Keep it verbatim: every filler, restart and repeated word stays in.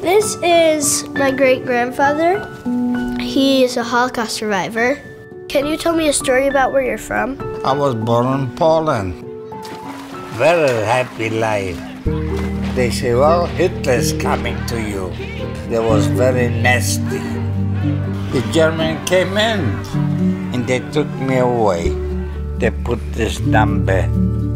This is my great-grandfather. He is a Holocaust survivor. Can you tell me a story about where you're from? I was born in Poland. Very happy life. They say, well, Hitler's coming to you. That was very nasty. The German came in and they took me away. They put this number